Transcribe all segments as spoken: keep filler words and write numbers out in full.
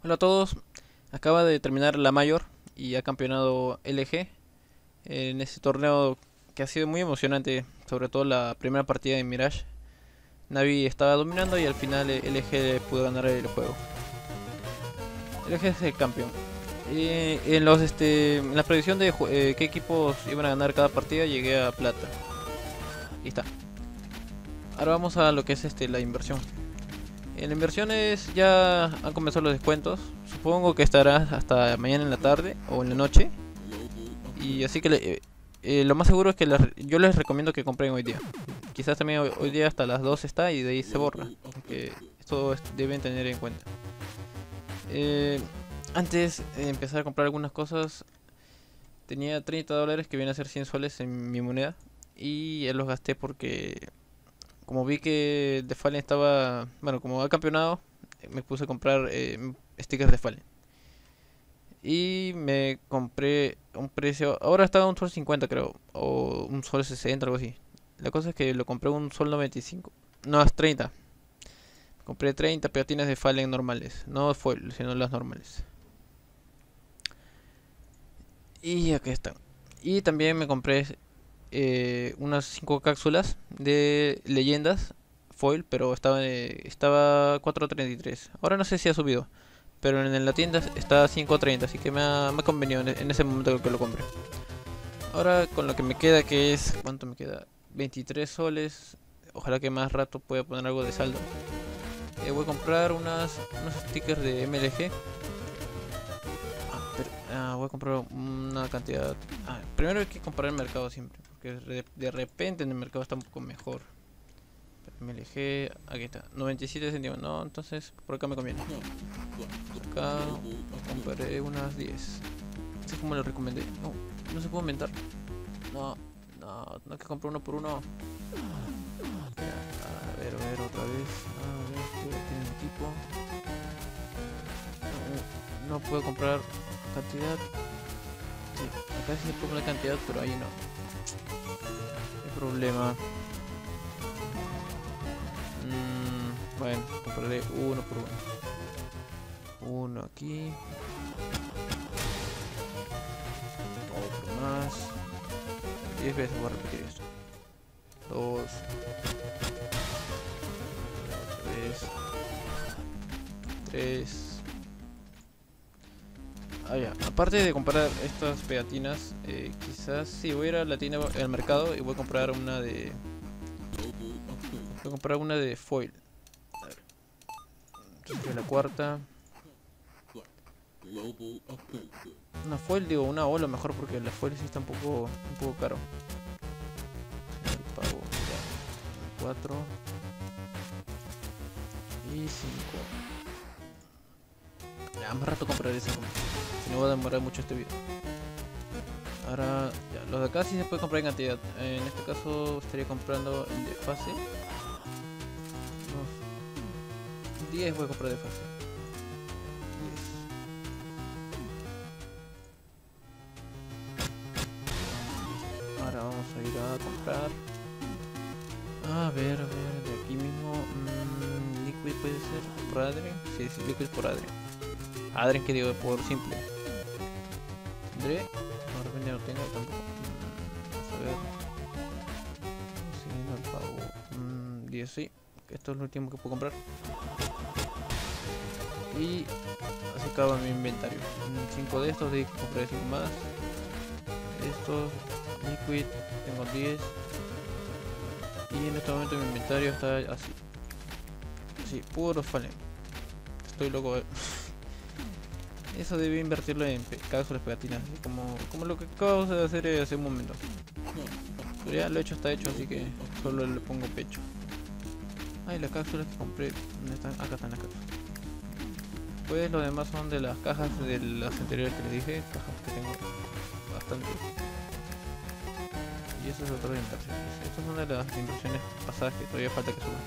Hola a todos, acaba de terminar la Mayor y ha campeonado L G en este torneo que ha sido muy emocionante, sobre todo la primera partida de Mirage. Navi estaba dominando y al final L G pudo ganar el juego. L G es el campeón. Y en los este en la predicción de eh, qué equipos iban a ganar cada partida llegué a plata. Y está. Ahora vamos a lo que es este la inversión. En la inversión es ya han comenzado los descuentos. Supongo que estará hasta mañana en la tarde o en la noche. Y así que le- eh, eh, lo más seguro es que las- yo les recomiendo que compren hoy día. Quizás también hoy, hoy día hasta las dos está y de ahí se borra. Aunque esto es- deben tener en cuenta. Eh, Antes de empezar a comprar algunas cosas, tenía treinta dólares que vienen a ser cien soles en mi moneda. Y ya los gasté porque como vi que The Fallen estaba, bueno, como ha campeonado, eh, me puse a comprar eh, stickers de Fallen. Y me compré un precio. Ahora está a un sol cincuenta creo. O un sol sesenta, algo así. La cosa es que lo compré a un sol noventa y cinco. No, es treinta. Compré treinta pegatines de Fallen normales. No foil, sino las normales. Y aquí están. Y también me compré eh, unas cinco cápsulas de leyendas foil. Pero estaba, eh, estaba cuatro treinta y tres. Ahora no sé si ha subido. Pero en la tienda está a cinco treinta. Así que me ha, me ha convenido en, en ese momento que lo compré. Ahora con lo que me queda, que es... ¿Cuánto me queda? veintitrés soles. Ojalá que más rato pueda poner algo de saldo. Eh, voy a comprar unas, unos stickers de M L G. Ah, pero- ah, voy a comprar una cantidad... Ah, primero hay que comprar el mercado siempre. Porque de, de repente en el mercado está un poco mejor. M L G, aquí está. noventa y siete céntimos. No, entonces por acá me conviene. Acá compraré unas diez. Así como lo recomendé. No, no se puede aumentar. No, no, no hay que comprar uno por uno. A ver, a ver, otra vez. A ver, ¿qué tiene el equipo? No, no puedo comprar cantidad. Sí, acá sí se puede poner cantidad, pero ahí no. ¿Qué problema? Mm, bueno, compraré uno por uno. Uno aquí. Otro más. Diez veces voy a repetir esto. Dos. Otra vez. Tres. Ah, ya. Aparte de comprar estas pegatinas, eh, quizás sí voy a ir a la tienda, al mercado y voy a comprar una de. Voy a comprar una de foil. A ver, entonces la cuarta. Una foil, digo, una holo mejor porque la foil sí está un poco, un poco caro. El pago, ya. Cuatro y cinco. Ya, más rato compraré cinco. Si no va a demorar mucho este video. Ahora, ya, los de acá sí se puede comprar en cantidad. En este caso estaría comprando el de fase. Unos diez voy a comprar de fase. diez. Ahora vamos a ir a comprar. A ver, a ver, de aquí mismo. Mmm, Liquid puede ser por Adrien. Sí, sí, Liquid por Adrien. Adrien que digo por simple. Tendré. No, de repente no tengo tampoco. Mm, vamos a ver. Siguiendo el pago. Mm, diez, sí. Esto es lo último que puedo comprar. Y así acaba mi inventario. cinco de estos, de ahí compré cinco más. Estos, Liquid, tengo diez. Y en este momento mi inventario está así. Sí, puro Fallen. Estoy loco. eh. Eso debe invertirlo en pe- cápsulas pegatinas, así como, como lo que acabo de hacer eh, hace un momento. Pero ya lo hecho está hecho, así que solo le pongo pecho. Ay, las cápsulas que compré, ¿dónde están? Acá están las cápsulas. Pues los demás son de las cajas de las anteriores que les dije, cajas que tengo bastante. Y eso es otra inversión. Estas son de las inversiones pasadas que todavía falta que suban.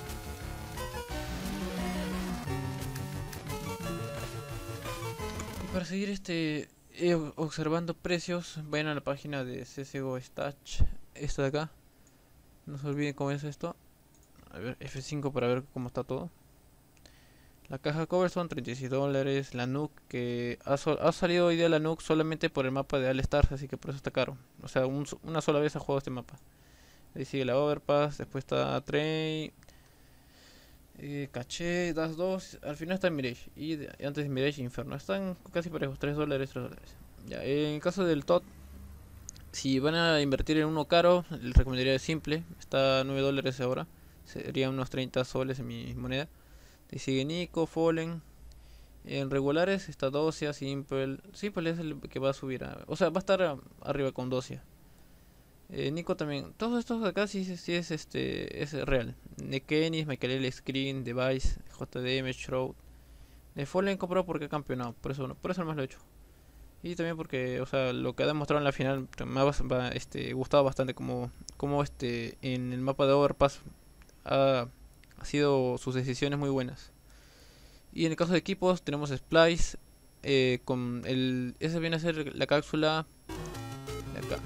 Y para seguir este eh, observando precios, vayan a la página de C S G O Stash, esto de acá. No se olviden cómo es esto. A ver, F cinco para ver cómo está todo. La caja cover son treinta y seis dólares. La nuke, que ha, sol- ha salido hoy día la nuke solamente por el mapa de All Stars, así que por eso está caro. O sea, un so- una sola vez ha jugado este mapa. Ahí sigue la Overpass, después está Train, eh, Caché, Das dos, al final está Mirage. Y de- antes de Mirage, Inferno. Están casi parejos, tres dólares, tres dólares. Ya, en el caso del T O T, si van a invertir en uno caro, les recomendaría simple. Está a nueve dólares ahora. Serían unos treinta soles en mi moneda. Y sigue Nico, Fallen. En regulares está Dosia, Simple. Simple es el que va a subir. A- o sea, va a estar a- arriba con Dosia. Eh, Nico también. Todos estos de acá sí, sí es este es real. Nekenis, Michael Screen, Device, J D M, Shroud. De Fallen compró porque ha campeonado. Por eso, no- por eso más lo he hecho. Y también porque, o sea, lo que ha demostrado en la final me ha bas- ba- este, gustado bastante. Como, como este en el mapa de Overpass ha, ha sido sus decisiones muy buenas. Y en el caso de equipos tenemos Splice, eh, con el... esa viene a ser la cápsula de acá.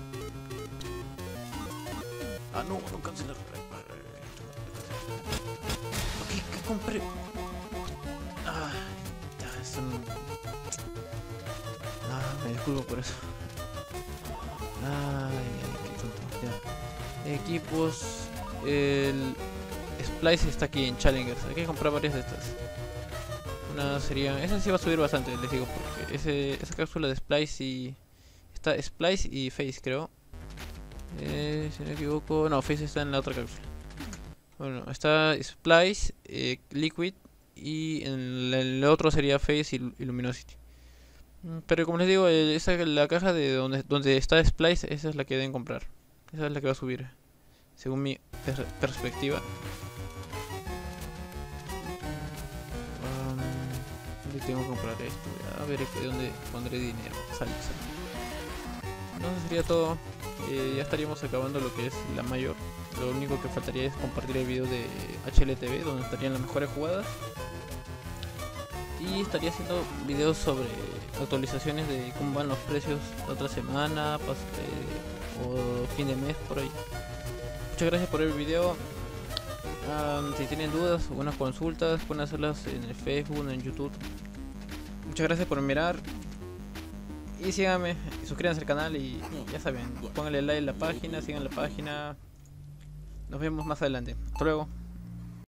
Ah, no, no cancelar. ¿Qué, qué compré? Ah, ya, eso no... Ah, me disculpo por eso. Ay, ay, qué tonto. Ya. Equipos... El... Splice está aquí en Challengers. Hay que comprar varias de estas. Una sería... Esa sí va a subir bastante, les digo, porque ese, esa cápsula de Splice y... Está Splice y Face, creo. Eh, si no me equivoco... No, Face está en la otra cápsula. Bueno, está Splice, eh, Liquid y en el, el otro sería Face y, Lu- y Luminosity. Mm, Pero como les digo, eh, esa, la caja de donde, donde está Splice, esa es la que deben comprar. Esa es la que va a subir, según mi per- perspectiva. Um, ¿Dónde tengo que comprar esto? A ver de dónde pondré dinero. Sale, sale. No, eso sería todo. Eh, ya estaríamos acabando lo que es la mayor. Lo único que faltaría es compartir el video de H L T V, donde estarían las mejores jugadas. Y estaría haciendo videos sobre actualizaciones de cómo van los precios la otra semana pas- eh, o fin de mes, por ahí. Muchas gracias por el video. Um, si tienen dudas o unas consultas, pueden hacerlas en el Facebook o en YouTube. Muchas gracias por mirar. Y síganme, suscríbanse al canal y ya saben, pónganle like a la página, sigan la página. Nos vemos más adelante. Hasta luego.